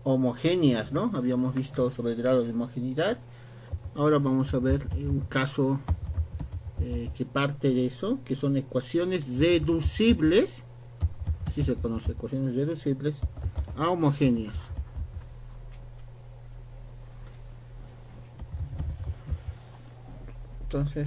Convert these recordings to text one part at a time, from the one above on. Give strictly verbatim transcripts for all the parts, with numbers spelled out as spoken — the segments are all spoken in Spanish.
homogéneas, ¿no? Habíamos visto sobre el grado de homogeneidad. Ahora vamos a ver un caso eh, que parte de eso, que son ecuaciones reducibles, así se conoce, ecuaciones reducibles a homogéneas. Entonces,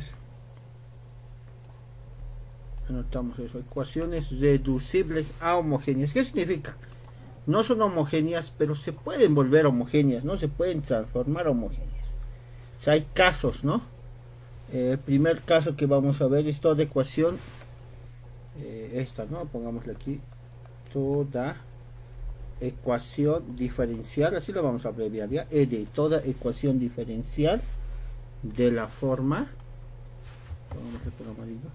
anotamos eso, ecuaciones reducibles a homogéneas. ¿Qué significa? No son homogéneas, pero se pueden volver homogéneas, ¿no? Se pueden transformar homogéneas. O sea, hay casos, ¿no? Eh, el primer caso que vamos a ver es toda ecuación, eh, esta, ¿no? Pongámosle aquí, toda ecuación diferencial, así lo vamos a abreviar, ¿ya? E de toda ecuación diferencial de la forma, pongámosle por amarillo,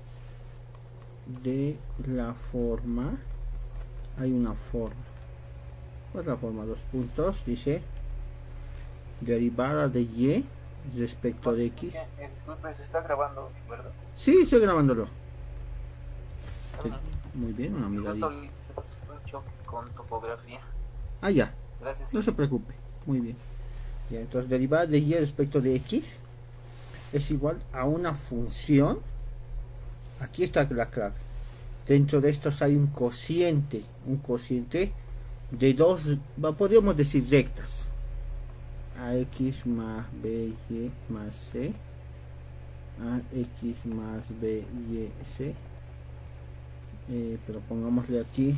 de la forma, hay una forma, ¿cuál es la forma? Dos puntos, dice, derivada de y respecto de x. Eh, disculpe, se está grabando, ¿verdad? Sí, estoy grabándolo. Sí, muy bien, una miradita. Un choque con topografía. Ah, ya. Gracias. No se preocupe. Muy bien. Ya, entonces, derivada de y respecto de x es igual a una función. Aquí está la clave. Dentro de estos hay un cociente. Un cociente de dos, podríamos decir rectas. Ax más by más c. Ax más by, c. Eh, pero pongámosle aquí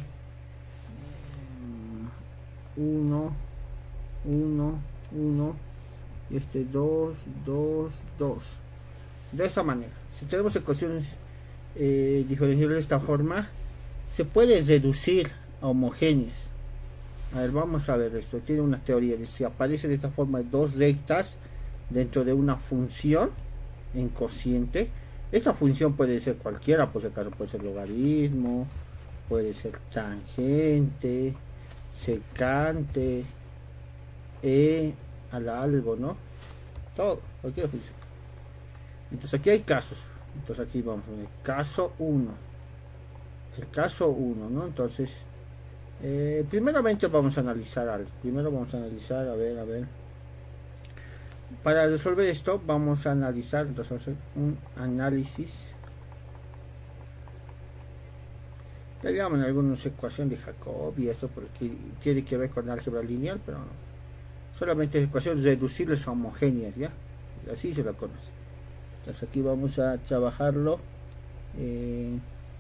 uno, uno, uno y este dos, dos, dos. De esta manera, si tenemos ecuaciones eh, diferenciales de esta forma, se puede reducir a homogéneas. A ver, vamos a ver esto. Tiene una teoría de si aparece de esta forma dos rectas dentro de una función en cociente. Esta función puede ser cualquiera, por si acaso puede ser logaritmo, puede ser tangente, secante, e a la algo, ¿no? Todo, cualquier función. Entonces aquí hay casos. Entonces aquí vamos a ver, caso uno. El caso uno, ¿no? Entonces, eh, primeramente vamos a analizar algo. Primero vamos a analizar, a ver, a ver. Para resolver esto vamos a analizar, entonces vamos a hacer un análisis. Le llaman algunos ecuación de Jacob y eso porque tiene que ver con álgebra lineal, pero no. Solamente ecuaciones reducibles a homogéneas, ¿ya? Así se lo conoce. Entonces aquí vamos a trabajarlo. Eh,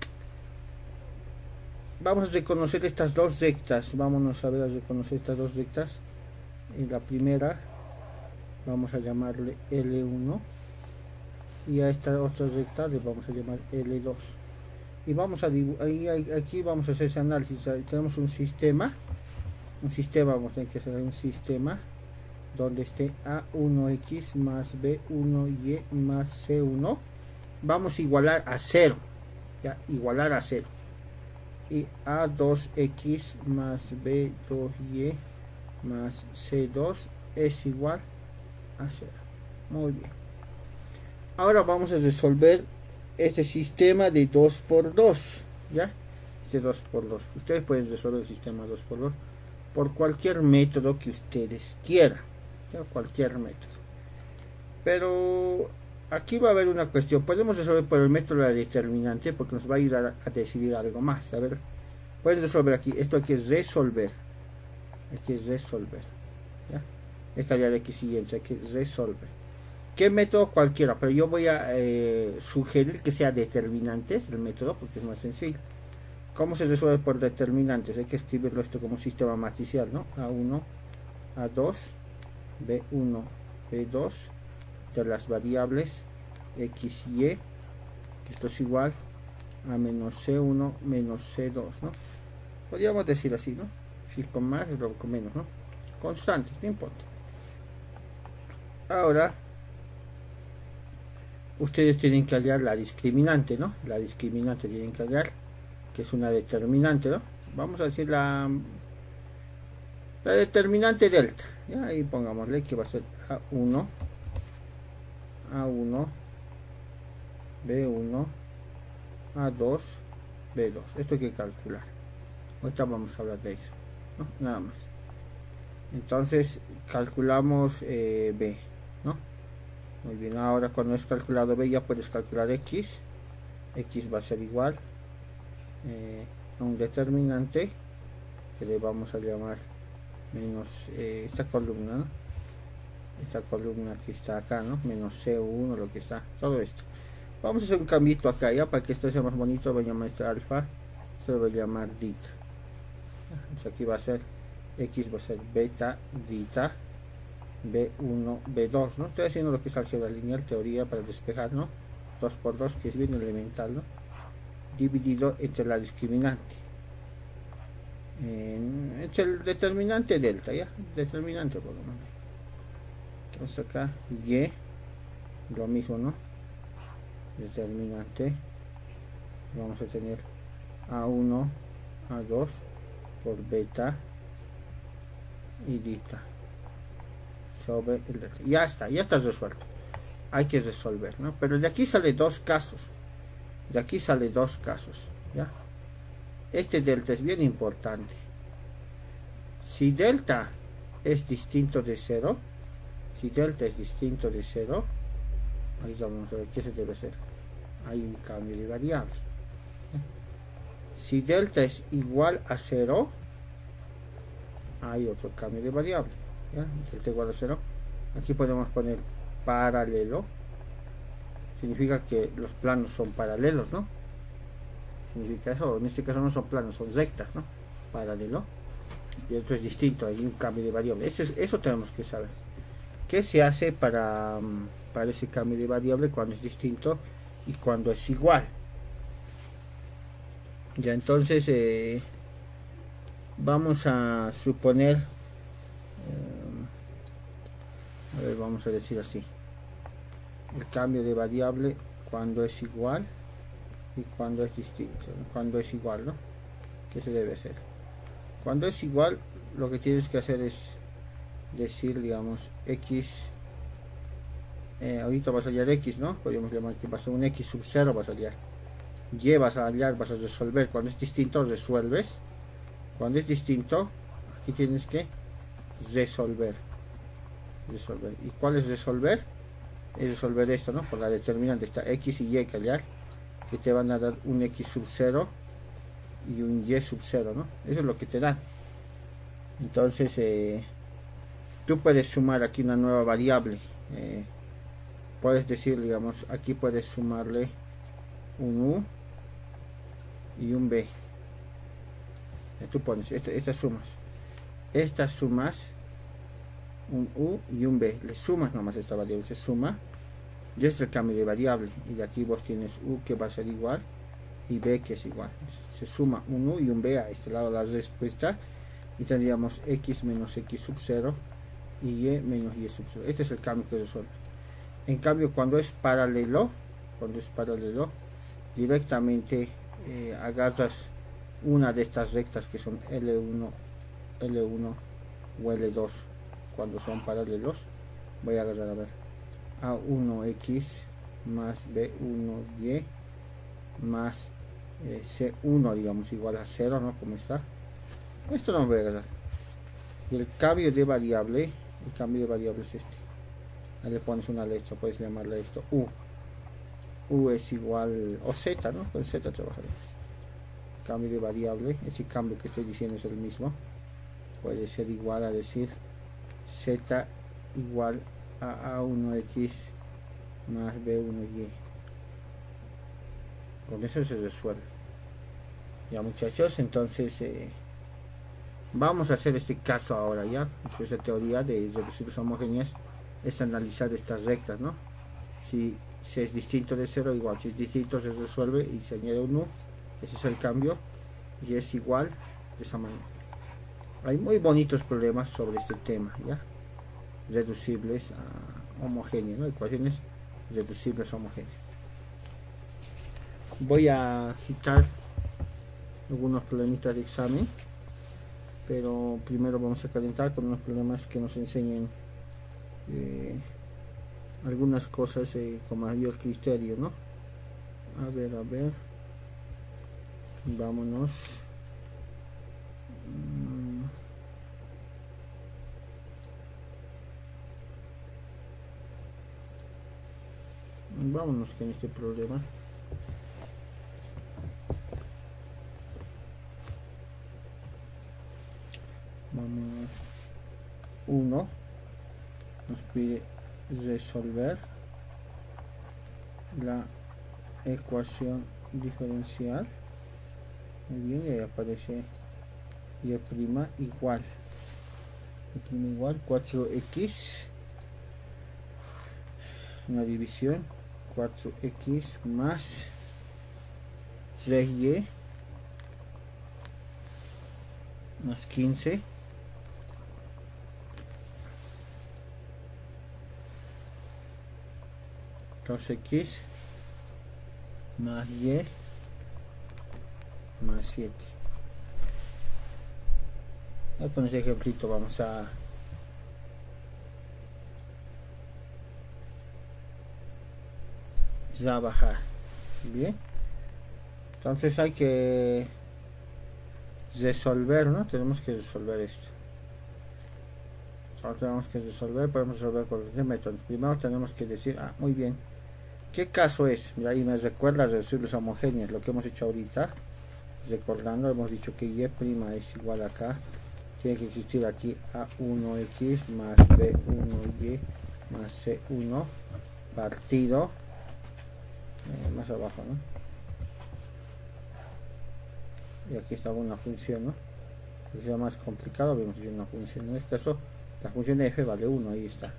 vamos a reconocer estas dos rectas. Vámonos a ver a reconocer estas dos rectas. En la primera vamos a llamarle L uno y a esta otra recta le vamos a llamar L dos. Y vamos a ahí, aquí vamos a hacer ese análisis. Ahí tenemos un sistema. Un sistema, vamos a tener que hacer un sistema donde esté A uno x más B uno y más C uno. Vamos a igualar a cero. Ya, igualar a cero. Y A dos x más B dos y más C dos es igual a cero. Muy bien. Ahora vamos a resolver este sistema de dos por dos. ¿Ya? Este dos por dos. Ustedes pueden resolver el sistema dos por dos por cualquier método que ustedes quieran. ¿Ya? Cualquier método. Pero aquí va a haber una cuestión. Podemos resolver por el método de la determinante porque nos va a ayudar a decidir algo más. A ver, pueden resolver aquí. Esto aquí es resolver. Aquí es resolver. ¿Ya? Esta ya de aquí siguiente. Aquí es resolver. ¿Qué método? Cualquiera. Pero yo voy a eh, sugerir que sea determinantes el método porque es más sencillo. ¿Cómo se resuelve por determinantes? Hay que escribirlo esto como sistema matricial, ¿no? A uno, A dos, B uno, B dos de las variables X y Y. Esto es igual a menos C uno menos C dos, ¿no? Podríamos decir así, ¿no? Si con más es lo con menos, ¿no? Constantes, no importa. Ahora, ustedes tienen que hallar la discriminante, ¿no? La discriminante tienen que hallar, que es una determinante, ¿no? Vamos a decir la, la determinante delta. ¿Ya? Ahí pongámosle que va a ser A uno, A uno, B uno, A dos, B dos. Esto hay que calcular. Ahorita vamos a hablar de eso, ¿no? Nada más. Entonces calculamos eh, B, ¿no? Muy bien, ahora cuando es calculado B ya puedes calcular X. X va a ser igual eh, a un determinante que le vamos a llamar menos eh, esta columna, ¿no? Esta columna que está acá, ¿no? Menos C uno, lo que está, todo esto. Vamos a hacer un cambito acá ya para que esto sea más bonito. Voy a llamar esto alfa, se lo voy a llamar dita. Entonces aquí va a ser X, va a ser beta dita B uno, B dos, ¿no? Estoy haciendo lo que es álgebra lineal, teoría para despejar, ¿no? dos por dos, que es bien elemental, ¿no? Dividido entre la discriminante. En, entre el determinante delta, ¿ya? Determinante por lo menos. Entonces acá Y, lo mismo, ¿no? Determinante. Vamos a tener A uno, A dos por beta y dita sobre el delta. Ya está, ya está resuelto. Hay que resolver, ¿no? Pero de aquí sale dos casos. De aquí sale dos casos, ¿ya? Este delta es bien importante. Si delta es distinto de cero, si delta es distinto de cero, ahí vamos a ver qué se debe hacer. Hay un cambio de variable. Si delta es igual a cero, hay otro cambio de variable, ¿ya? Delta igual a cero. Aquí podemos poner paralelo. Significa que los planos son paralelos, ¿no? Significa eso. En este caso no son planos, son rectas, ¿no? Paralelo. Y otro es distinto, hay un cambio de variable. Eso, es, eso tenemos que saber. ¿Qué se hace para, para ese cambio de variable cuando es distinto y cuando es igual? Ya, entonces eh, vamos a suponer, eh, a ver, vamos a decir así, el cambio de variable cuando es igual y cuando es distinto. Cuando es igual, ¿no? ¿Qué se debe hacer? Cuando es igual, lo que tienes que hacer es decir, digamos, X, eh, ahorita vas a hallar X, ¿no? Podríamos llamar que va a ser un X sub cero, vas a hallar. Y vas a hallar, vas a resolver. Cuando es distinto, resuelves. Cuando es distinto, aquí tienes que resolver. Resolver. ¿Y cuál es resolver? Es resolver esto, ¿no? Por la determinante, está X y Y que hallar, que te van a dar un X sub cero y un Y sub cero, ¿no? Eso es lo que te dan. Entonces, eh, tú puedes sumar aquí una nueva variable. Eh, puedes decir, digamos, aquí puedes sumarle un U y un B. Tú pones esta, estas sumas. Estas sumas, un U y un B. Le sumas nomás esta variable, se suma. Y es el cambio de variable. Y de aquí vos tienes U que va a ser igual y B que es igual. Se suma un U y un B a este lado la respuesta. Y tendríamos X menos X sub cero y Y menos Y sub cero. Este es el cambio que resuelve. En cambio, cuando es paralelo, cuando es paralelo, directamente eh, agarras una de estas rectas que son L uno, L uno o L dos cuando son paralelos. Voy a agarrar, a ver, A uno X más B uno Y más eh, C uno, digamos, igual a cero, ¿no? Como está. Esto no voy a agarrar. Y el cambio de variable, el cambio de variable es este. Ahí le pones una letra, puedes llamarle esto U. U es igual, o Z, ¿no? Con Z trabajaremos. Cambio de variable, este cambio que estoy diciendo es el mismo. Puede ser igual a decir Z igual a A uno X más B uno Y. Con eso se resuelve. Ya, muchachos, entonces eh, vamos a hacer este caso ahora, ya. Entonces la teoría de reducibles homogéneas es analizar estas rectas, ¿no? Si, si es distinto de cero, igual. Si es distinto, se resuelve y se añade un U. Ese es el cambio. Y es igual de esa manera. Hay muy bonitos problemas sobre este tema, ¿ya? Reducibles a homogéneas, ¿no? Ecuaciones reducibles a homogéneas. Voy a citar algunos problemitas de examen, pero primero vamos a calentar con unos problemas que nos enseñen eh, algunas cosas eh, con mayor criterio, ¿no? A ver, a ver, vámonos. vámonos con este problema. Vamos, uno nos pide resolver la ecuación diferencial. Muy bien, y ahí aparece y prima igual y prima igual cuatro x, una división, cuatro x más tres y más quince dos x más y más siete. Con este ejemplito vamos a trabajar. Bien, entonces hay que resolver, ¿no? Tenemos que resolver esto. Ahora tenemos que resolver, podemos resolver por el método. Primero tenemos que decir, ah, muy bien, ¿qué caso es? Y ahí me recuerda reducirlos homogéneos, lo que hemos hecho ahorita. Recordando, hemos dicho que y' es igual acá. Tiene que existir aquí a uno x más b uno y más c uno partido eh, más abajo, ¿no? Y aquí está una función, ¿no? Que sea más complicado, vemos que es una función. En este caso, la función de f vale uno, ahí está.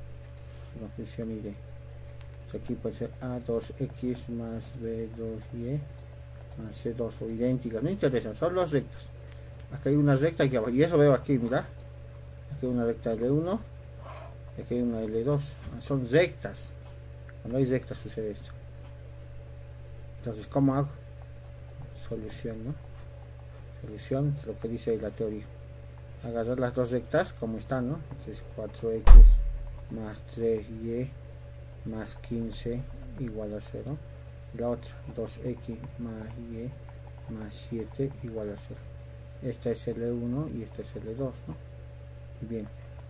Es una función y de. Entonces aquí puede ser a dos x más b dos y más c dos o idénticas, no interesa, son las rectas. Acá hay una recta aquí abajo, y eso veo aquí, mira. Aquí hay una recta L uno, y aquí hay una L dos. Son rectas. Cuando hay rectas sucede esto. Entonces, ¿cómo hago? Solución, ¿no? Solución, es lo que dice ahí la teoría. Agarrar las dos rectas como están, ¿no? Entonces, cuatro x más tres y más quince igual a cero. Y la otra, dos x más y más siete igual a cero. Esta es L uno y esta es L dos, ¿no? Bien,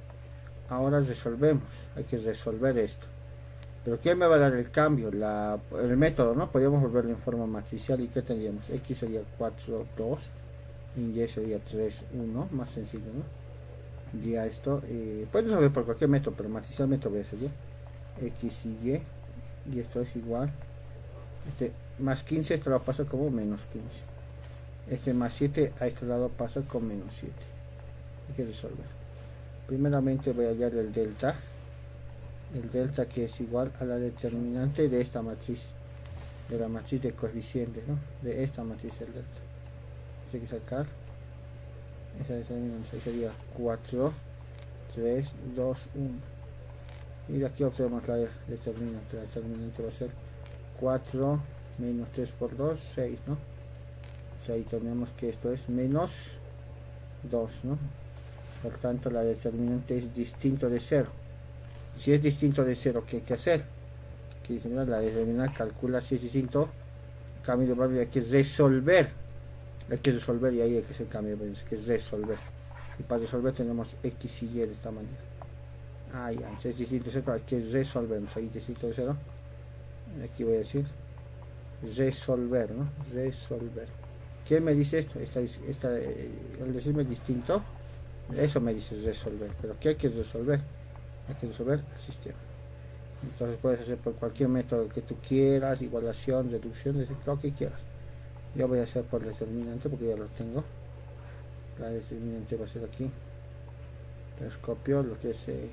ahora resolvemos, hay que resolver esto. Pero ¿quién me va a dar el cambio? La, el método, ¿no? Podríamos volverlo en forma matricial. ¿Y qué tendríamos? X sería cuatro, dos, y Y sería tres, uno, más sencillo, ¿no? Ya esto, eh, puedes resolver por cualquier método, pero matricialmente voy a hacer ya X y Y, y esto es igual, este más quince, esto lo pasa como menos quince. Este más siete a este lado pasa con menos siete. Hay que resolver. Primeramente voy a hallar el delta. El delta que es igual a la determinante de esta matriz. De la matriz de coeficientes, ¿no? De esta matriz el delta. Hay que sacar. Esa determinante sería cuatro, tres, dos, uno. Y de aquí obtenemos la determinante. La determinante va a ser cuatro menos tres por dos, seis, ¿no? Ahí tenemos que esto es menos dos, ¿no? Por tanto, la determinante es distinto de cero. Si es distinto de cero, ¿qué hay que hacer? Que la determinante calcula si es distinto, cambio de valor, hay que resolver. Hay que resolver y ahí hay que hacer cambio de valor, hay que resolver. Y para resolver tenemos x y y de esta manera. Ah, ya, si es distinto de cero, hay que resolver. Ahí distinto de cero. Aquí voy a decir resolver, ¿no? Resolver. ¿Qué me dice esto? Esta, esta, al decirme distinto, eso me dice resolver. Pero ¿qué hay que resolver? Hay que resolver el sistema. Entonces puedes hacer por cualquier método que tú quieras, igualación, reducción, lo que quieras. Yo voy a hacer por determinante porque ya lo tengo. La determinante va a ser aquí. Entonces copio lo que es eh,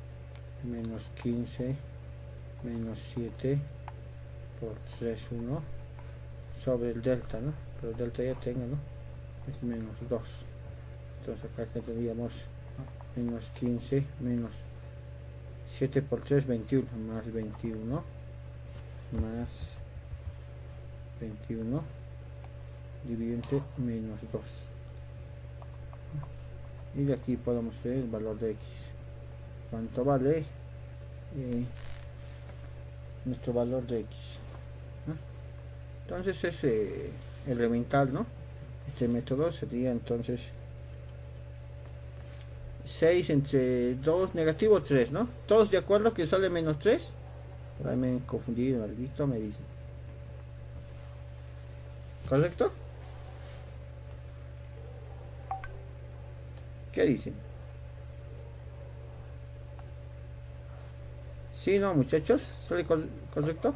menos quince menos siete por tres, uno sobre el delta, ¿no? Pero el delta ya tengo, ¿no? Es menos dos. Entonces acá tendríamos menos quince menos siete por tres, veintiuno, más veintiuno más veintiuno dividido entre menos dos. Y de aquí podemos tener el valor de x. ¿Cuánto vale eh, nuestro valor de x? ¿No? Entonces es eh, elemental, ¿no? Este método sería entonces seis entre dos, negativo tres, ¿no? ¿Todos de acuerdo que sale menos tres? Por ahí me he confundido, algo me dicen. ¿Correcto? ¿Qué dicen? ¿Sí, no, muchachos? ¿Sale correcto?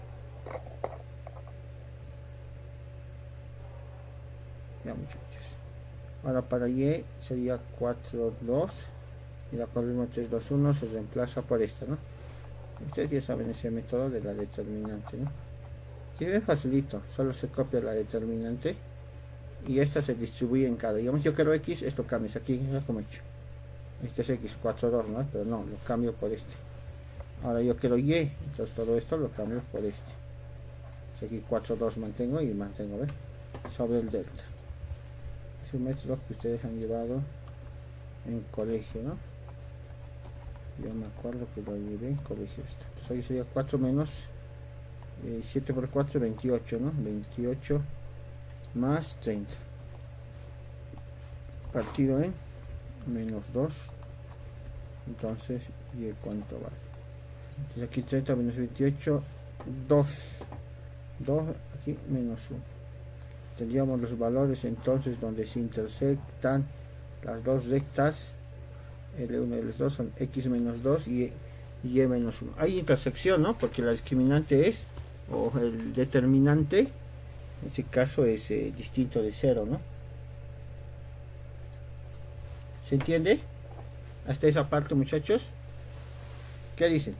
Ya, muchachos. Ahora para Y sería cuatro, dos. Y la columna tres, dos, uno se reemplaza por esta, ¿no? Ustedes ya saben ese método de la determinante, ¿no? Que es facilito, solo se copia la determinante y esta se distribuye en cada. Digamos, yo quiero X, esto cambias aquí, ¿no? Como he hecho. Este es X, cuatro, dos, ¿no? Pero no, lo cambio por este. Ahora yo quiero Y, entonces todo esto lo cambio por este. Entonces aquí cuatro, dos mantengo y mantengo, ¿ves? Sobre el delta. Es un método que ustedes han llevado en colegio, ¿no? Yo me acuerdo que lo llevé en colegio esto. Entonces aquí sería cuatro menos eh, siete por cuatro, veintiocho, ¿no? veintiocho más treinta. Partido en menos dos. Entonces, ¿y cuánto vale? Entonces aquí treinta menos veintiocho, dos. dos, aquí menos uno. Tendríamos los valores entonces donde se intersectan las dos rectas. L uno y L dos son X menos dos y Y menos uno. Hay intersección, ¿no? Porque la discriminante es, o el determinante, en este caso es eh, distinto de cero, ¿no? ¿Se entiende? Hasta esa parte, muchachos. ¿Qué dicen?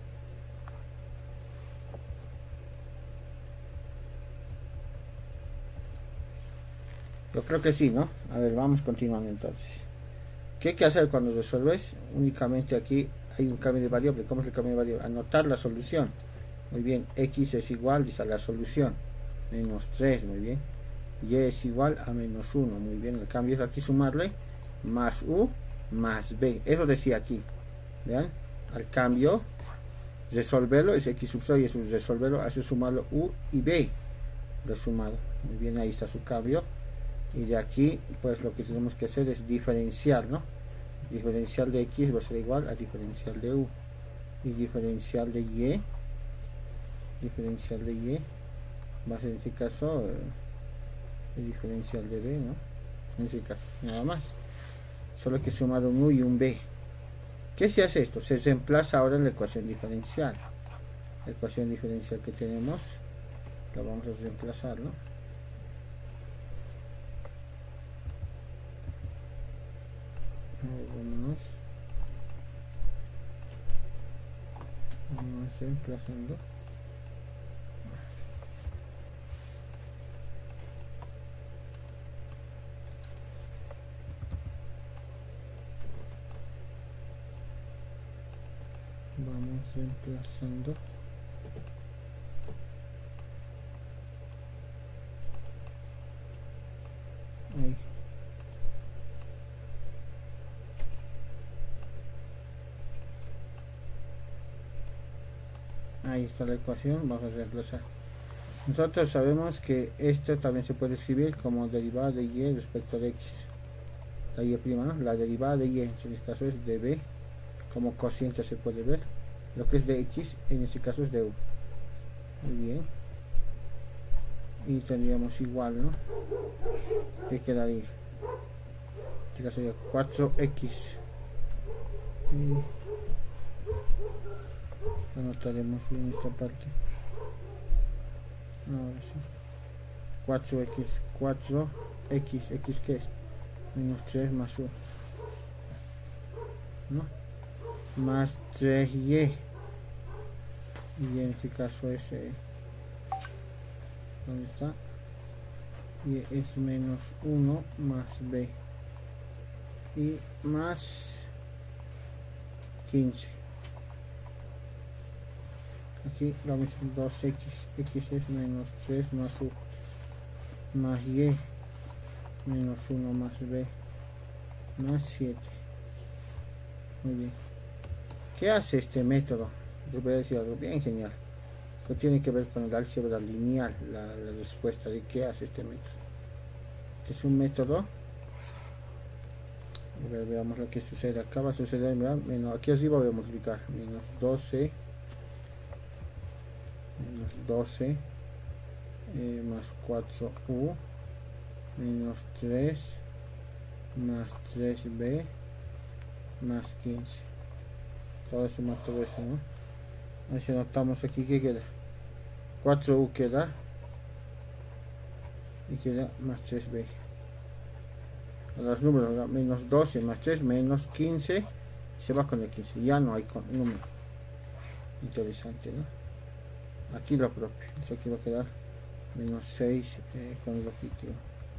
Yo creo que sí, ¿no? A ver, vamos continuando entonces. ¿Qué hay que hacer cuando resuelves? Únicamente aquí hay un cambio de variable. ¿Cómo es el cambio de variable? Anotar la solución. Muy bien, X es igual, dice la solución, menos tres, muy bien. Y es igual a menos uno, muy bien. El cambio es aquí sumarle más U más B. Eso decía aquí. Vean, al cambio, resolverlo es X sub cero y eso resolverlo hace sumarlo U y B. Lo he sumado. Muy bien, ahí está su cambio. Y de aquí, pues lo que tenemos que hacer es diferenciar, ¿no? Diferencial de X va a ser igual a diferencial de U. Y diferencial de Y, diferencial de Y, va a ser en este caso eh, el diferencial de B, ¿no? En este caso, nada más. Solo hay que sumar un U y un B. ¿Qué se hace esto? Se reemplaza ahora en la ecuación diferencial. La ecuación diferencial que tenemos, la vamos a reemplazar, ¿no? Vámonos, vamos reemplazando. Vamos reemplazando. Ahí. Ahí está la ecuación, vamos a reemplazar. Nosotros sabemos que esto también se puede escribir como derivada de Y respecto de X. La Y prima, ¿no? La derivada de Y en este caso es de B, como cociente se puede ver. Lo que es de X en este caso es de U. Muy bien. Y tendríamos igual, ¿no? ¿Qué quedaría? En este caso sería cuatro X. Y anotaremos bien esta parte. Ahora sí. cuatro X, cuatro X, X que es menos tres más uno, ¿no? Más tres Y. Y en este caso es eh, ¿dónde está? Y es menos uno más B y más quince. Aquí vamos dos X, X es menos tres más U más Y menos uno más B más siete. Muy bien. ¿Qué hace este método? Les voy a decir algo bien genial. Esto tiene que ver con el álgebra lineal, la, la respuesta de qué hace este método. Este es un método. A ver, veamos lo que sucede. Acá va a suceder, ¿verdad? Menos, aquí arriba voy a multiplicar. Menos doce menos doce eh, más cuatro u menos tres más tres b más quince. Todo eso más todo eso, ¿no? Ahí si anotamos aquí, ¿qué queda? cuatro u queda y queda más tres b. A los números, ¿no? Menos doce más tres menos quince, se va con el quince, ya no hay con número. Interesante, ¿no? Aquí lo propio, entonces aquí va a quedar menos seis eh, con rojito,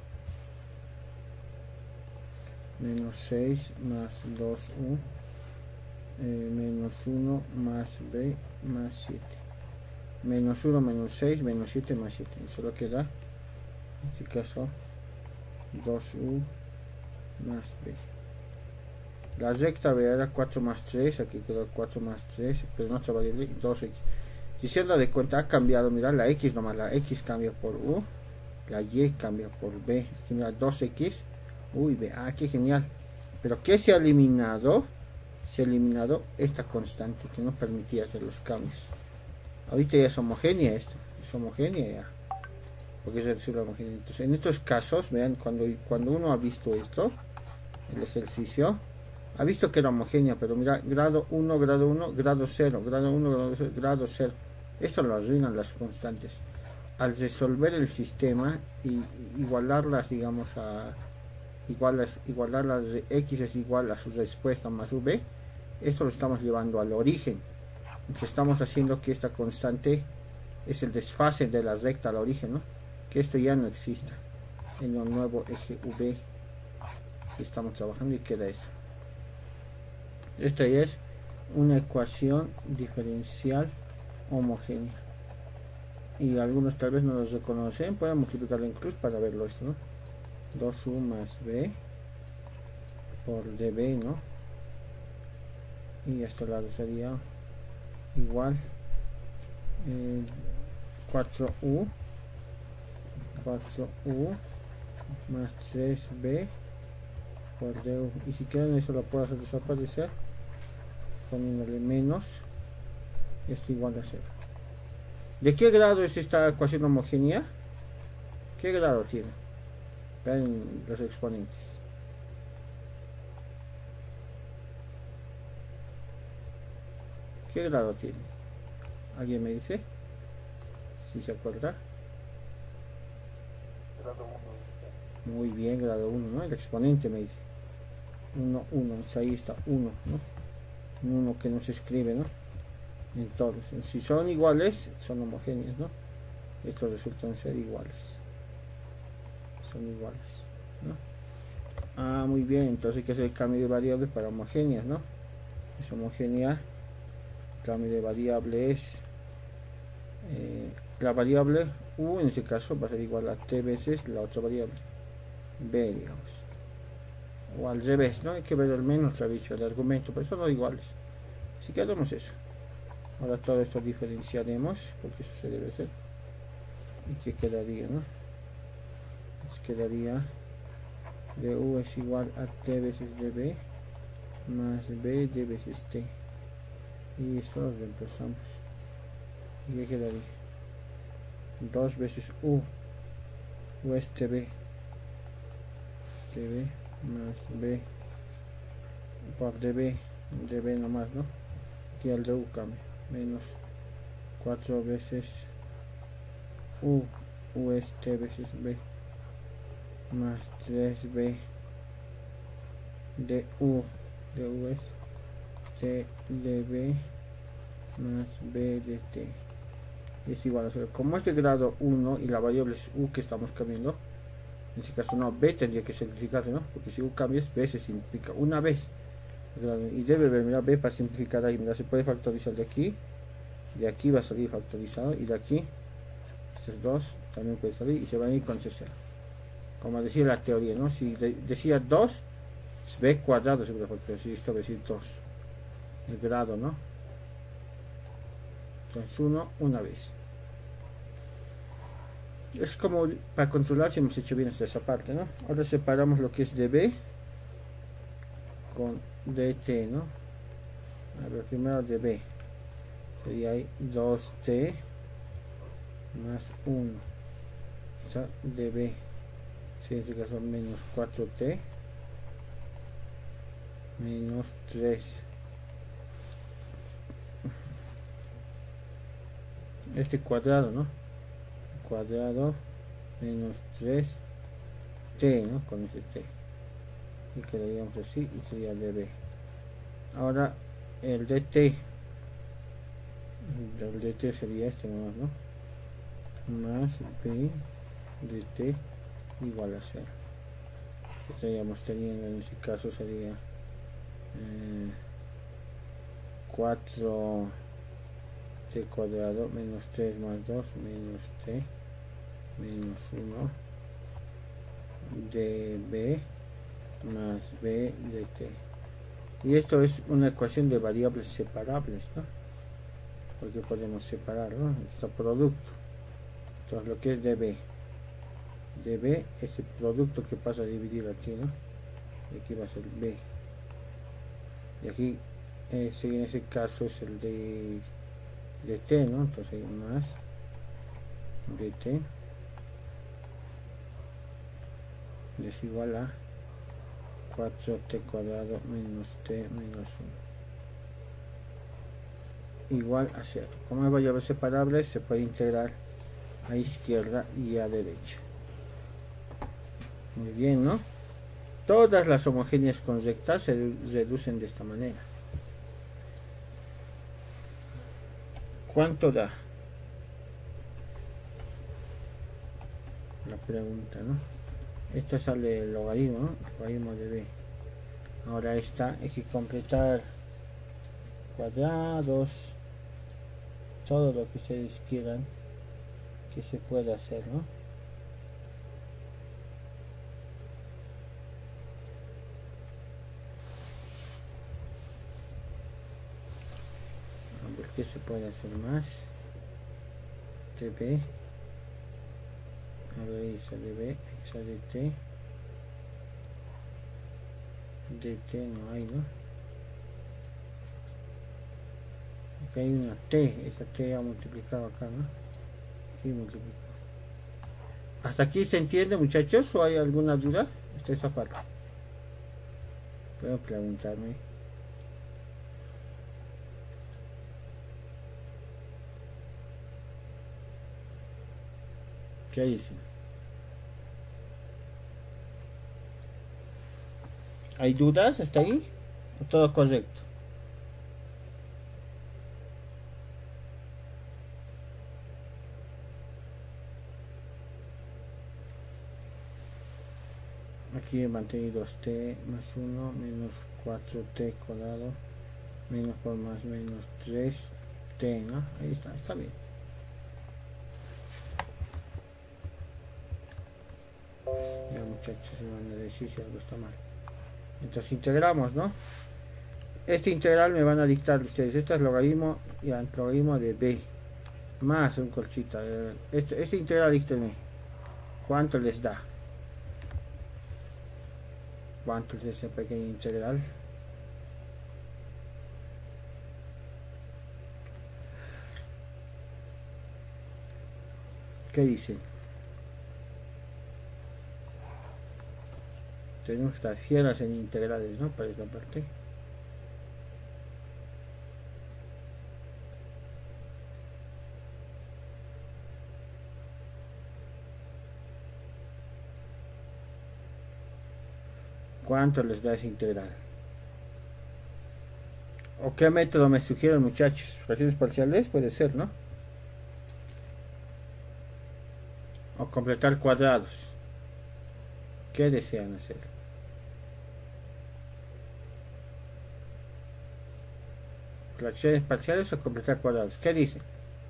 menos seis más dos u eh, menos uno más b más siete, menos uno menos seis menos siete más siete, solo queda en este caso dos u más b. La recta b era cuatro más tres, aquí quedó cuatro más tres, pero no se va a ir dos x. Si se da de cuenta, ha cambiado, mira, la x nomás, la x cambia por u, la y cambia por b. Aquí mira, dos x, u y b. Ah, qué genial. Pero ¿qué se ha eliminado? Se ha eliminado esta constante que no permitía hacer los cambios. Ahorita ya es homogénea esto, es homogénea ya, porque es reducible homogénea. Entonces, en estos casos, vean, cuando, cuando uno ha visto esto, el ejercicio, ha visto que era homogénea, pero mira, grado uno, grado uno, grado cero, grado uno, grado cero, grado cero. Esto lo arruinan las constantes. Al resolver el sistema y igualarlas, digamos, a igualas, igualar las de x es igual a su respuesta más v, esto lo estamos llevando al origen. Entonces estamos haciendo que esta constante es el desfase de la recta al origen, ¿no? Que esto ya no exista en el nuevo eje v que estamos trabajando, y queda eso. Esta ya es una ecuación diferencial homogénea, y algunos tal vez no los reconocen, pueden multiplicarlo en cruz para verlo esto, ¿no? dos u más b por db, ¿no? Y a este lado sería igual eh, cuatro u más tres b por du, y si quieren eso lo puedo hacer desaparecer poniéndole menos esto igual a cero. ¿De qué grado es esta ecuación homogénea? ¿Qué grado tiene? Vean los exponentes. ¿Qué grado tiene? ¿Alguien me dice? Si se acuerda. Grado uno. Muy bien, grado uno, ¿no? El exponente me dice uno, uno, ahí está uno, ¿no? Un uno que no se escribe, ¿no? Entonces, si son iguales, son homogéneos, ¿no? Estos resultan ser iguales. Son iguales, ¿no? Ah, muy bien, entonces hay que hacer el cambio de variable para homogéneas, ¿no? Es homogénea, cambio de variable es eh, la variable u, en este caso va a ser igual a t veces la otra variable b, digamos, o al revés, ¿no? Hay que ver al menos dicho el argumento, pero son no iguales, así que hagamos eso. Ahora todo esto diferenciaremos, porque eso se debe hacer, y que quedaría, ¿no? Nos quedaría du es igual a t veces db más b d veces t, y esto lo reemplazamos, y que quedaría dos veces u, u es tb, tb más b por db, db nomás, ¿no? Aquí el du cambia, menos cuatro veces u, u es t veces b más tres b de u, de u es t de b más b de t, es igual a cero. Como es de grado uno y la variable es u que estamos cambiando, en este caso no, b tendría que simplificarse, ¿no? Porque si u cambias, b se simplifica una vez, y debe ver, mira, b para simplificar ahí, mira, se puede factorizar de aquí, de aquí va a salir factorizado, y de aquí, estos dos también puede salir, y se van a ir con c cero. Como decía la teoría, ¿no? Si de, decía dos, b cuadrado se puede factorizar, esto va a decir dos, el grado, ¿no? Entonces uno, una vez. Es como para controlar si hemos hecho bien hasta esa parte, ¿no? Ahora separamos lo que es db con dt, ¿no? A ver, primero db sería ahí dos t más uno, esta de b, si en este caso menos cuatro t menos tres, este cuadrado, ¿no? Cuadrado menos tres t, ¿no? Con ese t, y quedaríamos así y sería db. Ahora el dt, el dt sería este nomás, ¿no? Más b dt igual a cero. Estaríamos teniendo, en ese caso sería eh, cuatro t cuadrado menos tres más dos menos t menos uno db más b dt. Y esto es una ecuación de variables separables, ¿no? Porque podemos separar, ¿no? Este producto. Entonces lo que es db, db es el producto que pasa a dividir aquí, ¿no? Y aquí va a ser b. Y aquí, este, en ese caso es el de, de t, ¿no? Entonces más dt es igual a cuatro t cuadrado menos t menos uno igual a cero. Como hay variables separables, se puede integrar a izquierda y a derecha. Muy bien, ¿no? Todas las homogéneas con rectas se reducen de esta manera. ¿Cuánto da? La pregunta, ¿no? Esto sale el logaritmo, ¿no? El logaritmo de b. Ahora esta hay que completar cuadrados, todo lo que ustedes quieran que se pueda hacer, ¿no? A ver qué se puede hacer más. db, a ver, esta db, esta dt, dt no hay, ¿no? Aquí hay una t, esta t ha multiplicado acá, ¿no? Sí, multiplicado. ¿Hasta aquí se entiende, muchachos? ¿O hay alguna duda? Esta esa parte. Pueden preguntarme. ¿Qué dicen? ¿Hay dudas hasta ahí? ¿O todo correcto? Aquí he mantenido t más uno menos cuatro t cuadrado menos por más menos tres t, ¿no? Ahí está, está bien. Ya, muchachos, se van a decir si algo está mal. Entonces integramos, ¿no? Este integral me van a dictar ustedes. Este es logaritmo y antilogaritmo de b más un colchita. Este, este integral, díctenme cuánto les da. ¿Cuánto es ese pequeño integral? ¿Qué dicen? Tenemos que estar fieras en integrales, ¿no? Para esta parte. ¿Cuánto les da ese integral? ¿O qué método me sugieren, muchachos? Fracciones parciales puede ser, ¿no? O completar cuadrados. ¿Qué desean hacer? Fracciones parciales o completar cuadrados. ¿Qué dicen?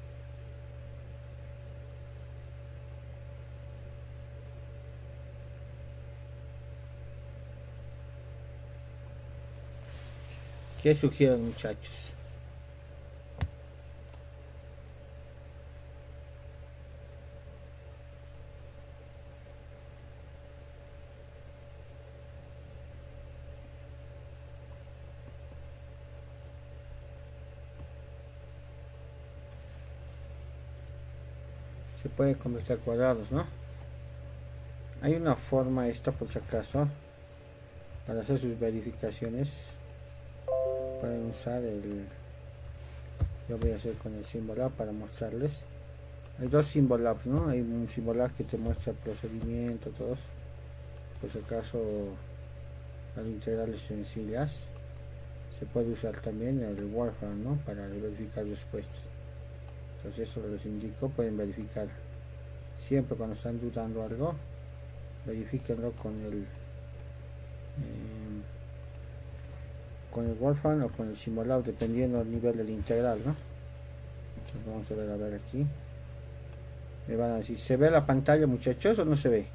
¿Qué sugieren, muchachos? puede convertir a cuadrados, ¿no? Hay una forma esta, por si acaso, para hacer sus verificaciones. Pueden usar el, yo voy a hacer con el Symbolab para mostrarles. Hay dos Symbolabs, ¿no? Hay un Symbolab que te muestra el procedimiento, todos. Por si acaso, para integrales sencillas. Se puede usar también el Wolfram, ¿no? Para verificar respuestas. Entonces eso les indico, pueden verificar. Siempre cuando están dudando algo, verifíquenlo con el eh, con el Wolfram o con el Symbolab, dependiendo del nivel del integral, ¿no? Entonces vamos a ver, a ver aquí. Me van a decir, ¿se ve la pantalla, muchachos, o no se ve?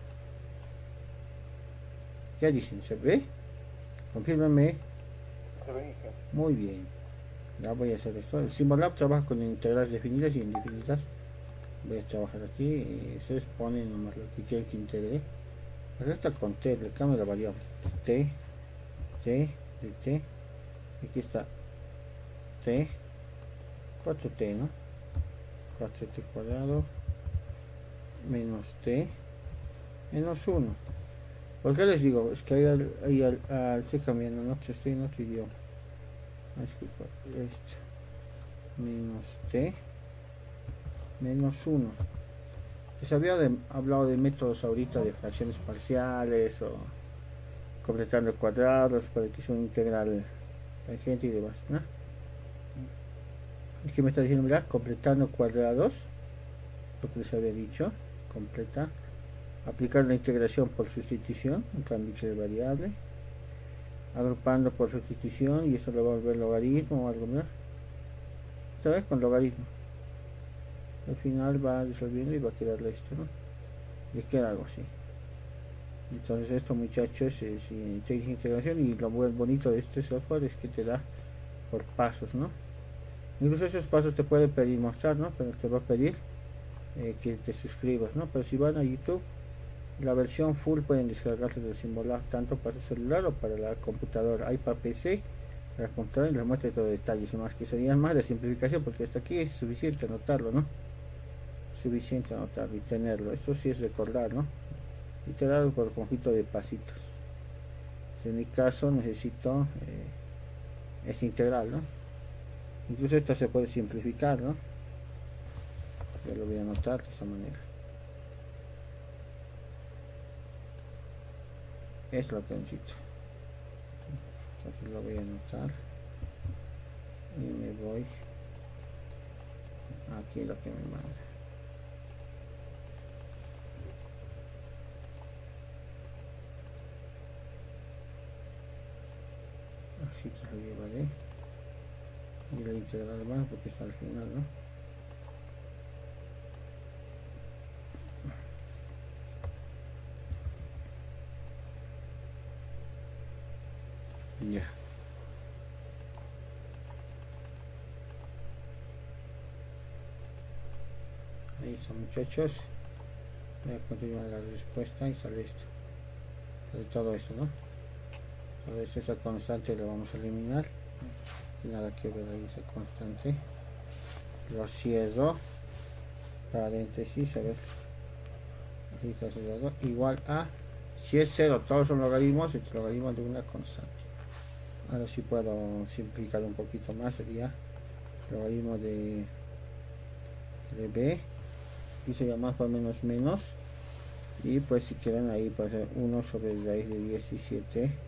¿Qué dicen? ¿Se ve? Confírmenme. Se ve, hija. Muy bien. Ya voy a hacer esto. El Symbolab trabaja con integrales definidas y indefinidas. Voy a trabajar aquí y ustedes ponen nomás lo que quieren que integre. Acá está con T, le cambio la variable. T, T, de T. Aquí está T, cuatro T, ¿no? cuatro T cuadrado menos T menos uno. ¿Por qué les digo? Es que ahí, al, ahí al, al, estoy cambiando, ¿no? Estoy en otro idioma. Disculpa, esto menos T menos uno. Les había de, hablado de métodos ahorita de fracciones parciales o completando cuadrados para que sea una integral tangente y demás, ¿no? Es que me está diciendo, mira, completando cuadrados, lo que les había dicho, completa, aplicar la integración por sustitución, un cambio de variable, agrupando por sustitución, y eso lo va a volver logaritmo o algo más. Esta vez con logaritmo. Al final va resolviendo y va a quedarle esto, ¿no? Y queda algo así. Entonces esto, muchachos, es integración, y lo muy bonito de este software es que te da por pasos, ¿no? Incluso esos pasos te puede pedir mostrar, ¿no? Pero te va a pedir eh, que te suscribas, ¿no? Pero si van a YouTube, la versión full pueden descargarse del Symbolab tanto para su celular o para la computadora. Hay para P C, para computadora, y les muestra todos los detalles, más que serían más de simplificación, porque hasta aquí es suficiente anotarlo, ¿no? Suficiente anotarlo y tenerlo. Esto sí es recordar, ¿no? Y te da por conjunto de pasitos. Si en mi caso necesito eh, este integral, ¿no? Incluso esto se puede simplificar, ¿no? Yo lo voy a anotar de esta manera. Es lo que necesito. Entonces lo voy a anotar y me voy aquí lo que me manda. Así que lo llevaré y la integral más porque está al final, ¿no? Ya. Ahí está, muchachos. Voy a continuar la respuesta y sale esto. Sale todo esto, ¿no? Todo eso, esa constante lo vamos a eliminar. Nada que ver ahí, esa constante. Lo cierro. Paréntesis, a ver. Ahí está cerrado. Igual a, si es cero, todos son logaritmos, es logaritmo de una constante. Ahora sí puedo simplificar un poquito más, sería logaritmo de, de b, y se llama más o menos menos, y pues si quieren ahí puede ser uno sobre raíz de diecisiete, eh,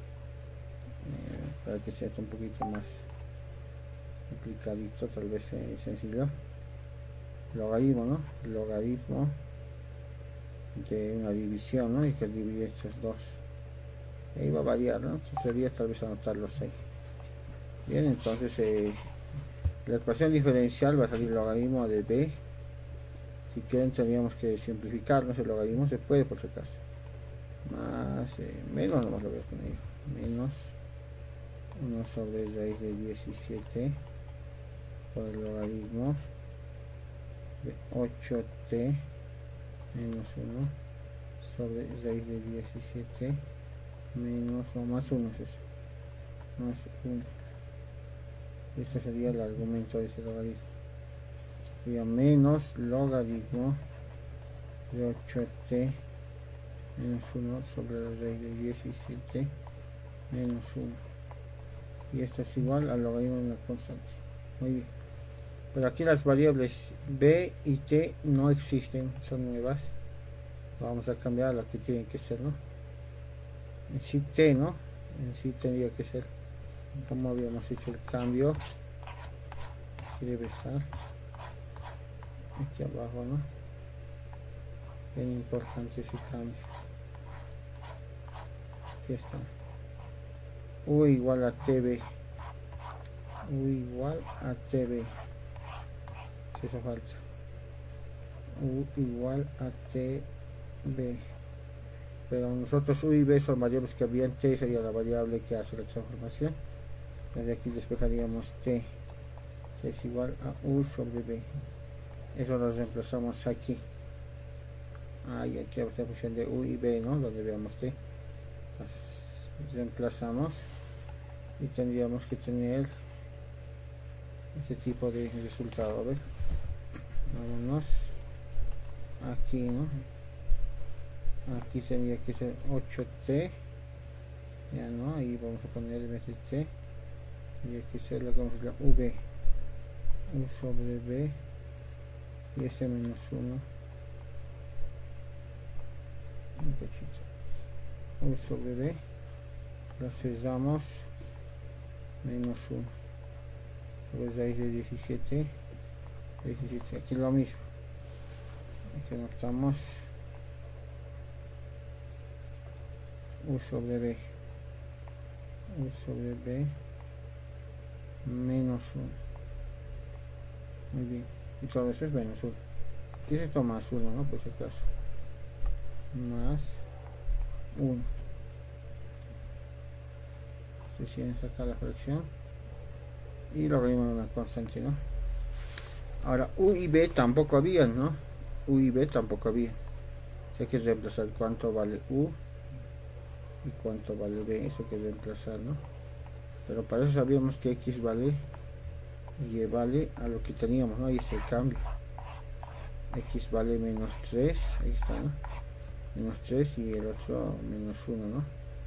para que sea un poquito más complicadito, tal vez eh, sencillo. Logaritmo, ¿no? Logaritmo de una división, ¿no? Y que divide estos dos. Ahí va a variar, ¿no? Entonces sería tal vez anotar los seis. Bien, entonces eh, la ecuación diferencial va a salir logaritmo de b. Si quieren tendríamos que simplificarnos, el logaritmo se puede por si acaso. Más, eh, menos nomás lo voy a poner. Menos uno sobre raíz de diecisiete por el logaritmo de ocho t menos uno sobre raíz de diecisiete menos o más uno es eso, más uno. Este sería el argumento de ese logaritmo. sería menos logaritmo de ocho t menos uno sobre la raíz de diecisiete menos uno, y esto es igual al logaritmo de una constante. Muy bien, pero aquí las variables b y t no existen, son nuevas. Vamos a cambiar a la que tienen que ser, ¿no? En sí t, ¿no? En sí tendría que ser como habíamos hecho el cambio. Aquí debe estar aquí abajo, ¿no? Bien importante ese cambio. Aquí está. U igual a tb. U igual a tb. Si eso falta. U igual a tb. Pero nosotros u y b son variables que habían. T sería la variable que hace la transformación. Desde aquí despejaríamos t. T es igual a u sobre b. Eso lo reemplazamos aquí. Ahí aquí hay esta función de u y b, ¿no? Donde veamos t. Entonces, reemplazamos y tendríamos que tener este tipo de resultado. A ver, vámonos aquí, ¿no? Aquí tendría que ser ocho t, ya no, ahí vamos a poner en vez de t, tendría que ser lo que vamos a hacer v, u sobre b, y este menos uno, un poquito, u sobre b, lo cerramos, menos uno, sobre raíz de diecisiete, diecisiete, aquí lo mismo, aquí anotamos u sobre b, u sobre b, menos uno, muy bien, y todo eso es menos uno, y es esto más uno, ¿no? Por si acaso, más uno, se tiene sacar la fracción y lo vemos en una constante, ¿no? Ahora u y b tampoco habían, ¿no? U y b tampoco había, hay que reemplazar cuánto vale u y cuánto vale b, eso hay que reemplazar, ¿no? Pero para eso sabíamos que x vale y vale a lo que teníamos, ¿no? Ahí está el cambio, x vale menos tres, ahí está, ¿no? Menos tres y el otro menos uno, ¿no?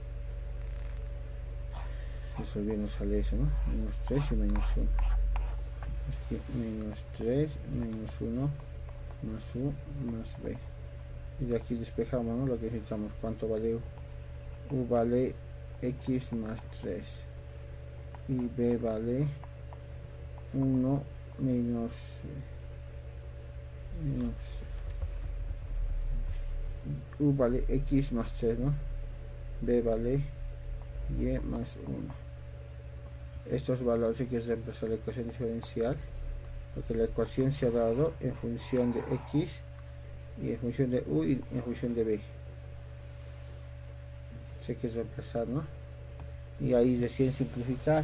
Eso bien nos sale eso, ¿no? Menos tres y menos uno. Aquí menos tres, menos uno, más u, más b. Y de aquí despejamos, ¿no? Lo que necesitamos, cuánto vale u. U vale x más tres. Y b vale uno menos, menos u vale x más tres, ¿no? B vale y más uno. Estos valores hay que reemplazar la ecuación diferencial, porque la ecuación se ha dado en función de x y en función de u y en función de b. Hay que reemplazar, ¿no? Y ahí recién simplificar.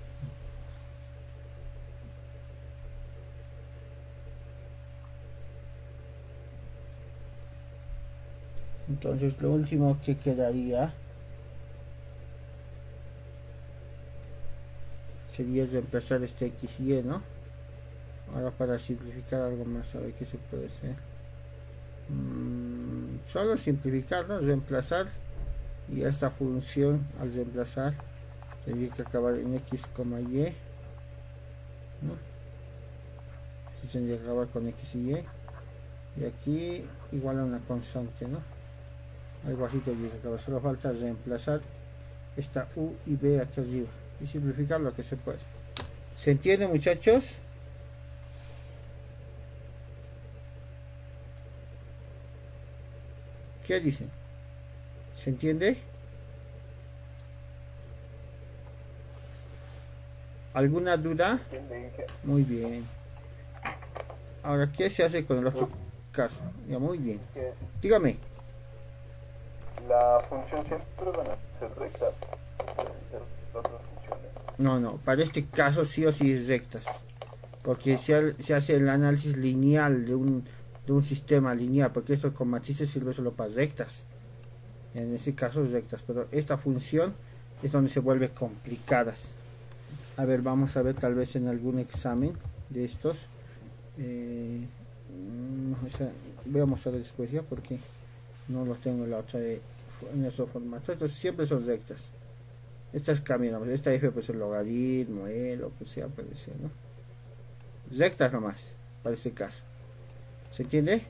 Entonces lo último que quedaría sería reemplazar este x y y, ¿no? Ahora para simplificar algo más, a ver qué se puede hacer. Mm, solo simplificar, ¿no? Reemplazar, y esta función al reemplazar tendría que acabar en x, y, ¿no? Así tendría que acabar con x y y, y aquí igual a una constante, ¿no? Algo así tendría que acabar, solo falta reemplazar esta u y b aquí arriba y simplificar lo que se puede. ¿Se entiende, muchachos? ¿Qué dicen? ¿Se entiende? ¿Alguna duda? Muy bien. Ahora, ¿qué se hace con el otro caso? Ya, muy bien. Dígame. La función siempre van a ser rectas. No, no, para este caso sí o sí es rectas, porque se, se hace el análisis lineal de un, de un sistema lineal, porque esto con matrices sirve solo para rectas, en este caso rectas, pero esta función es donde se vuelve complicadas. A ver, vamos a ver tal vez en algún examen de estos eh, no, o sea, voy a mostrar después ya porque no lo tengo en la otra de, en esos formatos. Estos siempre son rectas. Estas cambian, esta f puede ser logaritmo, e, lo que sea puede ser, ¿no? Rectas nomás, para este caso. ¿Se entiende?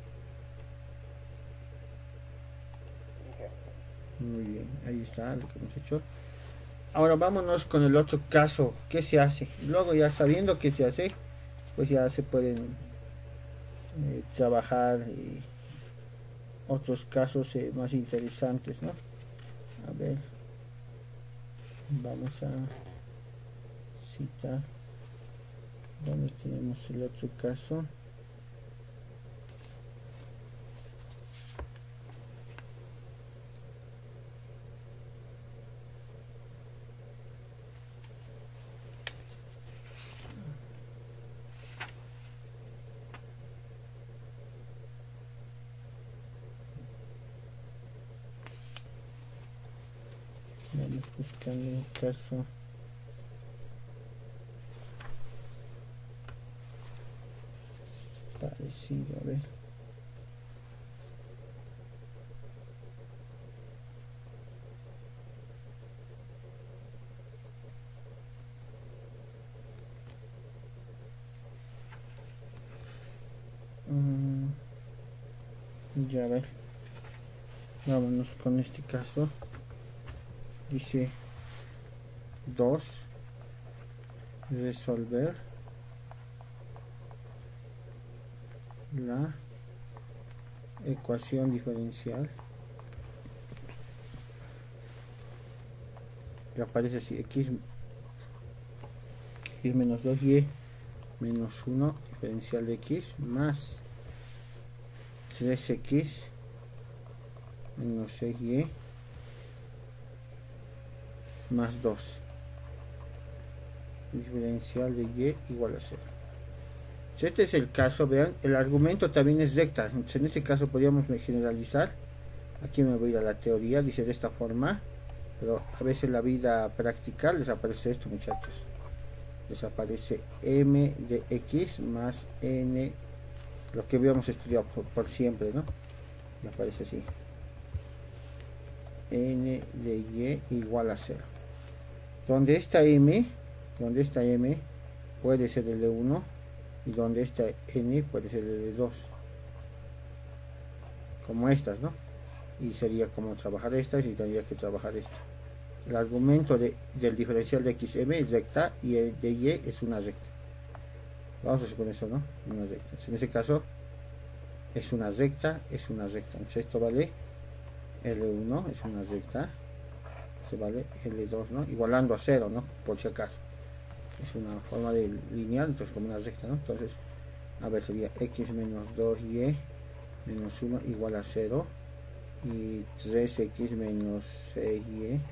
Muy bien, ahí está lo que hemos hecho. Ahora vámonos con el otro caso. ¿Qué se hace? Luego ya sabiendo qué se hace, pues ya se pueden eh, trabajar eh, otros casos eh, más interesantes, ¿no? A ver, vamos a citar donde tenemos el otro caso. Vamos buscando un caso. Parecido, a ver. Mm, ya a ver. Vámonos con este caso. Dice dos, resolver la ecuación diferencial, que aparece así: x, x menos dos y menos uno diferencial de x más tres x menos seis y más dos diferencial de y igual a cero. Si este es el caso, vean, el argumento también es recta. Entonces, en este caso podríamos generalizar. Aquí me voy a ir a la teoría, dice de esta forma, pero a veces en la vida práctica les aparece esto, muchachos. Les aparece m de x más n, lo que habíamos estudiado por, por siempre, ¿no? Y aparece así: n de y igual a cero. Donde esta m, donde esta m puede ser el de uno, y donde esta n puede ser el de dos, como estas, ¿no? Y sería como trabajar estas y tendría que trabajar esto. El argumento de, del diferencial de xm es recta y el de y es una recta. Vamos a suponer eso, ¿no? Una recta. Entonces, en ese caso es una recta, es una recta. Entonces esto vale L uno, es una recta. Esto vale L dos, ¿no? Igualando a cero, ¿no? Por si acaso. Es una forma de lineal, entonces como una recta, ¿no? Entonces, a ver, sería x menos dos y menos uno igual a cero. Y tres x menos seis y eh,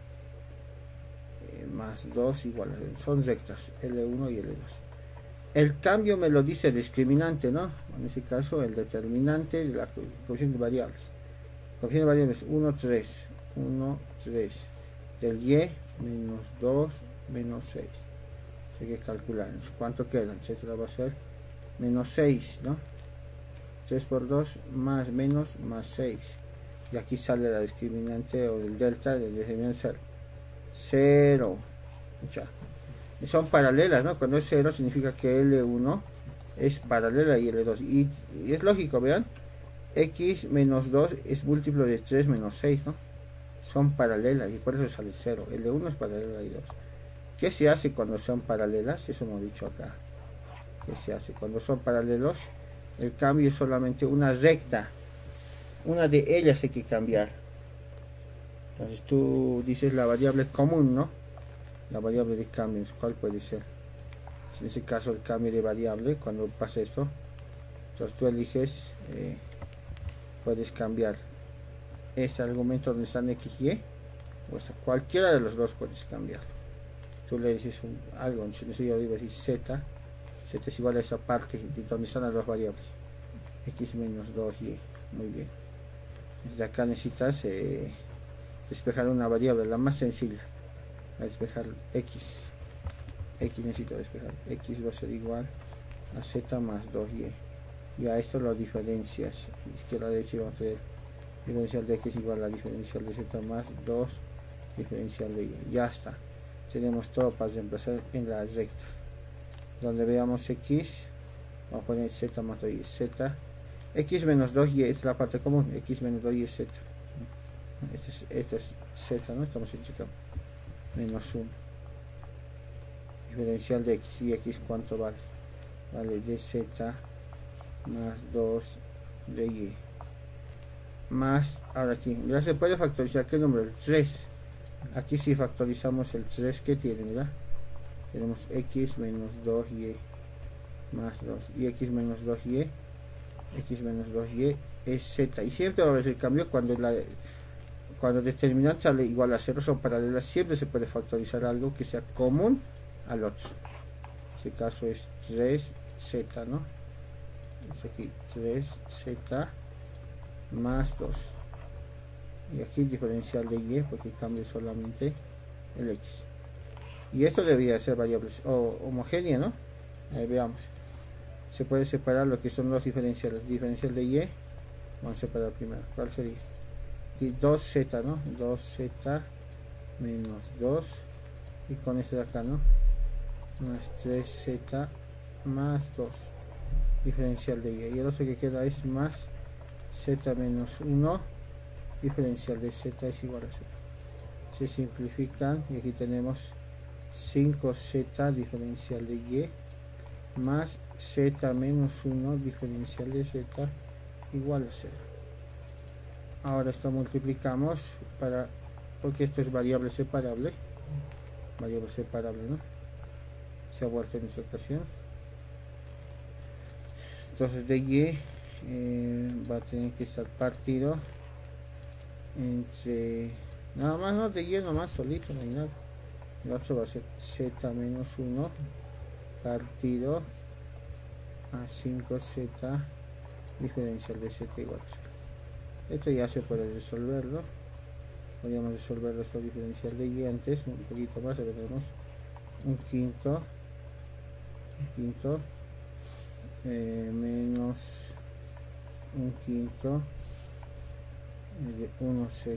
más dos igual a cero. Son rectas, L uno y L dos. El cambio me lo dice el discriminante, ¿no? En ese caso, el determinante de la coeficiente de variables. Coeficiente de variables uno, tres. uno, tres. Del y menos dos menos seis. Hay que calcular cuánto queda. Etcétera, va a ser menos seis, ¿no? tres por dos más menos más seis. Y aquí sale la discriminante o el delta del discriminante cero. cero. Ya. Y son paralelas, ¿no? Cuando es cero significa que L uno es paralela y L dos. Y, y es lógico, vean. X menos dos es múltiplo de tres menos seis, ¿no? Son paralelas y por eso sale cero. L uno es paralela y dos. ¿Qué se hace cuando son paralelas? Eso hemos dicho acá. ¿Qué se hace? Cuando son paralelos, el cambio es solamente una recta. Una de ellas hay que cambiar. Entonces tú dices la variable común, ¿no? La variable de cambios, ¿cuál puede ser? En ese caso el cambio de variable, cuando pasa esto, entonces tú eliges, eh, puedes cambiar este argumento donde están x y, o sea, cualquiera de los dos puedes cambiar. Tú le dices un, algo, entonces yo digo decir z, z es igual a esa parte de donde están las dos variables, x menos dos y, muy bien. Desde acá necesitas eh, despejar una variable, la más sencilla, a despejar x, x necesito despejar, x va a ser igual a z más dos y. Y a esto lo diferencias. Izquierda a derecha y vamos a tener diferencial de x igual a la diferencial de z más dos diferencial de y. Ya está. Tenemos todo para reemplazar en la recta. Donde veamos x, vamos a poner z más dos y. Z, x menos dos y es la parte común. X menos dos y es z. Esto es, esto es z, ¿no? Estamos en chica. Menos uno. Diferencial de x. Y x, ¿cuánto vale? Vale de z más dos de y. Más, ahora aquí, ya se puede factorizar. ¿Qué número? El tres. Aquí si factorizamos el tres, ¿qué tiene? Mira, tenemos x menos dos y más dos. Y x menos dos y, x menos dos y es z. Y siempre va a haber el cambio cuando la cuando determinante sale igual a cero, son paralelas. Siempre se puede factorizar algo que sea común al otro. En este caso es tres z, ¿no? Es aquí tres z más dos. Y aquí el diferencial de y, porque cambia solamente el x. Y esto debería ser variables o homogénea, ¿no? Ahí veamos. Se puede separar lo que son los diferenciales. Diferencial de y, vamos a separar primero. ¿Cuál sería? Y dos z, ¿no? dos z menos dos. Y con este de acá, ¿no? Más tres z más dos. Diferencial de y. Y el otro que queda es más z menos uno. Diferencial de z es igual a cero. Se simplifican y aquí tenemos cinco z diferencial de y más z menos uno diferencial de z igual a cero. Ahora esto multiplicamos para, porque esto es variable separable, variable separable, ¿no? Se ha vuelto en esta ocasión. Entonces de y eh, va a tener que estar partido entre, nada más, no, de y nomás solito, no hay nada. El otro va a ser z menos uno partido a cinco z diferencial de z igual a cero. Esto ya se puede resolverlo. Podríamos resolver esto diferencial de y antes, un poquito más. Ahora tenemos un quinto, un quinto eh, menos un quinto de uno z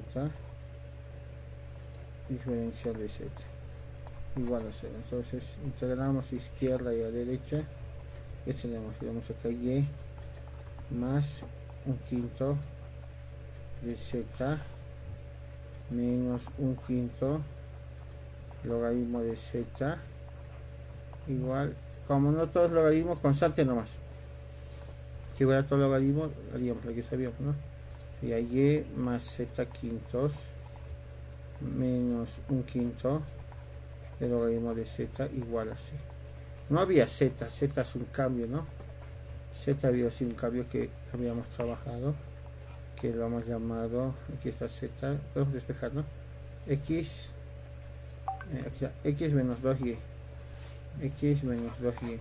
diferencial de z igual a cero. Entonces integramos izquierda y a derecha. Y tenemos, tenemos acá y más un quinto de z menos un quinto logaritmo de z igual, como no todos logaritmos, constante nomás. Si hubiera todo logaritmo, haríamos lo que sabíamos, ¿no? Y a y más z quintos menos un quinto el logaritmo de z igual a c. No había z, z es un cambio, ¿no? Z había sido un cambio que habíamos trabajado, que lo hemos llamado, aquí está z, podemos despejar, ¿no? X, eh, aquí está, x menos dos y, x menos dos y,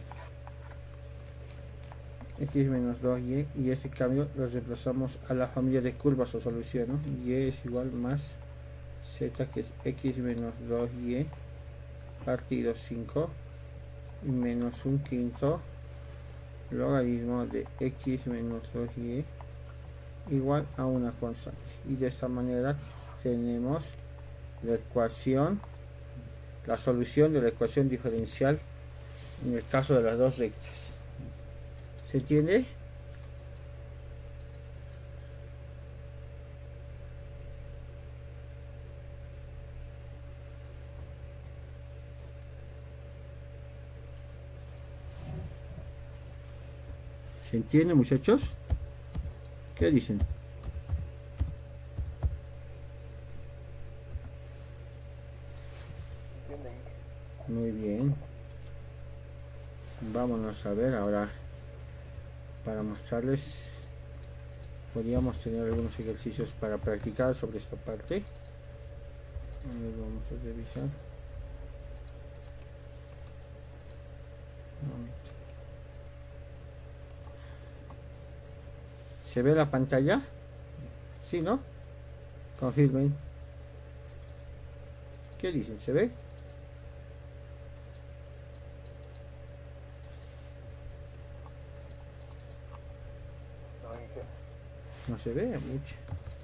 x menos dos y, y este cambio lo reemplazamos a la familia de curvas o solución, ¿no? Y es igual más z, que es x menos dos y partido cinco menos un quinto logaritmo de x menos dos y igual a una constante. Y de esta manera tenemos la ecuación, la solución de la ecuación diferencial en el caso de las dos rectas. ¿Se entiende? ¿Se entiende, muchachos? ¿Qué dicen? Muy bien. Vámonos a ver ahora, para mostrarles, podríamos tener algunos ejercicios para practicar sobre esta parte. A ver, vamos a revisar. ¿Se ve la pantalla? ¿Sí, no? Confirmen. ¿Qué dicen? ¿Se ve? No se ve mucho.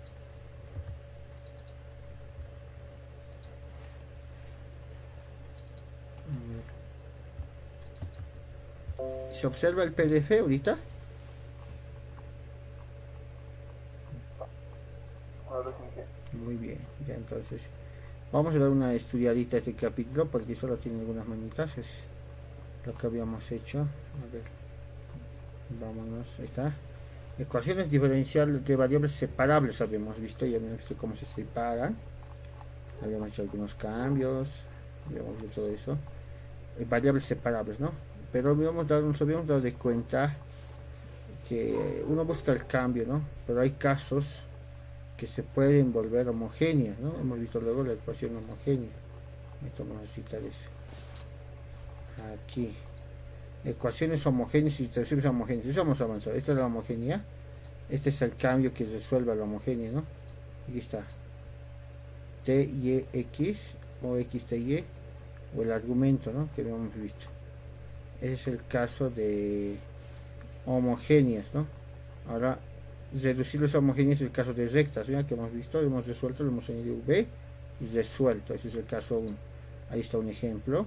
¿Se observa el P D F ahorita? Muy bien, ya entonces vamos a dar una estudiadita a este capítulo porque solo tiene algunas manitas, es lo que habíamos hecho. A ver, vámonos, ahí está. Ecuaciones diferenciales de variables separables habíamos visto, ya habíamos visto cómo se separan, habíamos hecho algunos cambios, habíamos visto todo eso, eh, variables separables, ¿no? Pero habíamos dado, nos habíamos dado de cuenta que uno busca el cambio, ¿no? Pero hay casos que se pueden volver homogéneas, ¿no? Hemos visto luego la ecuación homogénea. Esto vamos a citar eso. Aquí. Ecuaciones homogéneas y distribuciones homogéneas. Eso vamos a avanzar. Esta es la homogénea. Este es el cambio que resuelve la homogénea, ¿no? Aquí está. T y X o X T Y o el argumento, ¿no? Que habíamos visto. Ese es el caso de homogéneas, ¿no? Ahora, reducir las homogéneas es el caso de rectas, ¿ya? Que hemos visto, hemos resuelto, lo hemos añadido V y resuelto. Ese es el caso uno. Ahí está un ejemplo.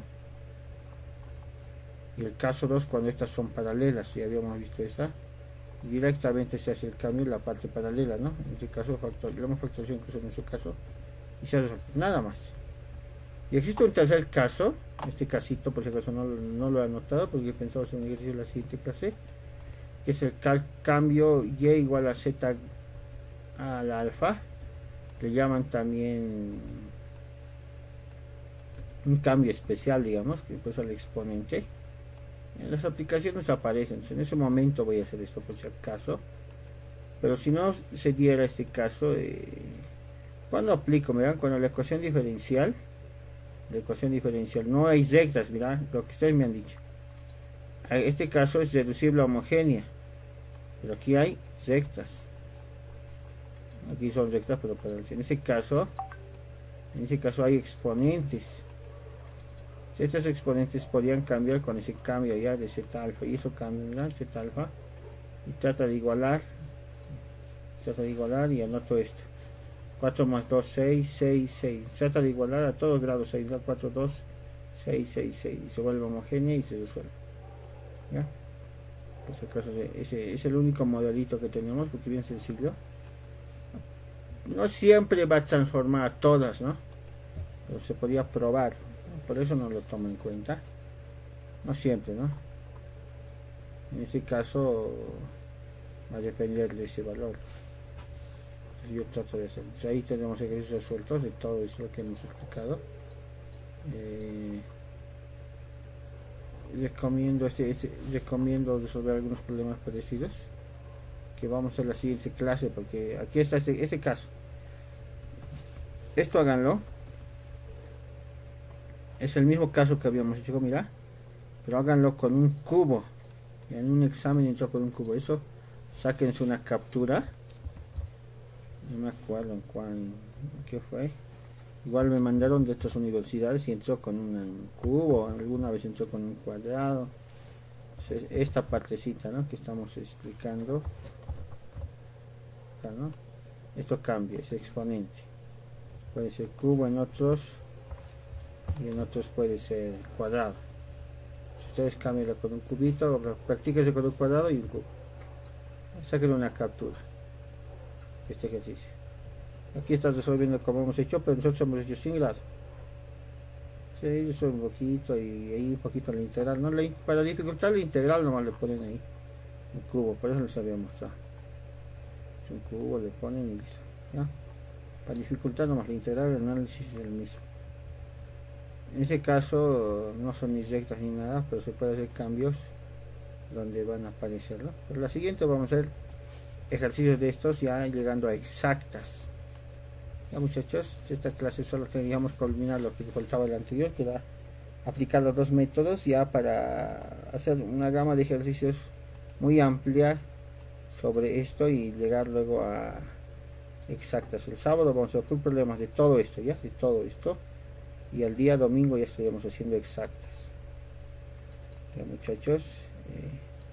Y el caso dos, cuando estas son paralelas, ya habíamos visto esa. Directamente se hace el cambio en la parte paralela, ¿no? En este caso, factor, le hemos factorizado incluso en ese caso. Y se hace nada más. Y existe un tercer caso, este casito por si acaso no, no lo he anotado porque he pensado hacer un ejercicio en la siguiente clase, que es el cambio y igual a z al alfa, le llaman también un cambio especial, digamos, que pues al exponente. En las aplicaciones aparecen, en ese momento voy a hacer esto por si acaso, pero si no se diera este caso, eh, cuando aplico, miran, cuando la ecuación diferencial, la ecuación diferencial no hay rectas, mira lo que ustedes me han dicho. Este caso es reducible a homogénea, pero aquí hay rectas, aquí son rectas, pero para en ese caso, en ese caso hay exponentes. Si estos exponentes podrían cambiar con ese cambio ya de z alfa, y eso cambia z alfa y trata de igualar, trata de igualar y anoto esto. cuatro más dos, seis, seis, seis. Trata de igualar a todos grados seis, cuatro, dos, seis, seis, seis. Y se vuelve homogénea y se resuelve. ¿Ya? Pues acaso ese es el único modelito que tenemos, porque es bien sencillo. No siempre va a transformar a todas, ¿no? Pero se podría probar. Por eso no lo tomo en cuenta. No siempre, ¿no? En este caso va a depender de ese valor. Yo trato de hacer. Ahí tenemos ejercicios sueltos de todo eso que hemos explicado. Eh, recomiendo este, este recomiendo resolver algunos problemas parecidos que vamos a la siguiente clase, porque aquí está este, este caso. Esto háganlo. Es el mismo caso que habíamos hecho, mira, pero háganlo con un cubo. En un examen entró con un cubo. Eso, sáquense una captura. No me acuerdo en cuál, qué fue. Igual me mandaron de estas universidades y entró con un cubo, alguna vez entró con un cuadrado. Esta partecita, ¿no?, que estamos explicando, ¿no? Esto cambia, es exponente. Puede ser cubo en otros y en otros puede ser cuadrado. Si ustedes cambian con un cubito, practíquense con un cuadrado y un cubo. Saquen una captura de este ejercicio. Aquí está resolviendo como hemos hecho, pero nosotros hemos hecho sin grado. Sí, yo soy un poquito y ahí un poquito la integral. ¿No? La, para dificultar la integral nomás le ponen ahí un cubo, por eso les había mostrado. Un cubo le ponen y listo, ¿ya? Para dificultar nomás la integral, el análisis es el mismo. En ese caso no son ni rectas ni nada, pero se puede hacer cambios donde van a aparecer, ¿no? Pero la siguiente vamos a hacer ejercicios de estos ya llegando a exactas. Ya, muchachos, esta clase solo teníamos que culminar lo que faltaba del anterior, que era aplicar los dos métodos ya para hacer una gama de ejercicios muy amplia sobre esto y llegar luego a exactas. El sábado vamos a hacer problemas de todo esto, ya, de todo esto. Y el día domingo ya estaremos haciendo exactas. Ya, muchachos, eh,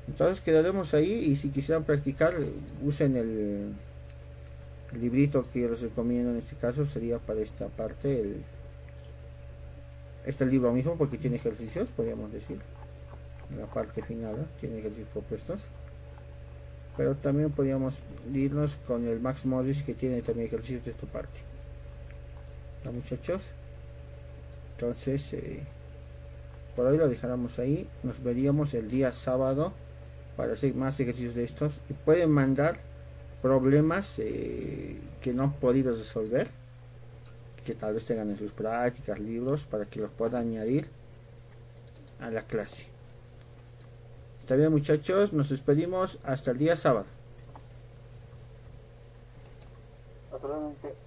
Entonces quedaremos ahí, y si quisieran practicar, usen el, el librito que yo les recomiendo. En este caso sería para esta parte el, este libro mismo, porque tiene ejercicios, podríamos decir. En la parte final, ¿eh? Tiene ejercicios propuestos, pero también podríamos irnos con el Max Morris, que tiene también ejercicios de esta parte. ¿Ya, muchachos? Entonces eh, por hoy lo dejaremos ahí. Nos veríamos el día sábado para hacer más ejercicios de estos, y pueden mandar problemas eh, que no han podido resolver, que tal vez tengan en sus prácticas, libros, para que los puedan añadir a la clase. Está bien, muchachos, nos despedimos hasta el día sábado. Hasta luego.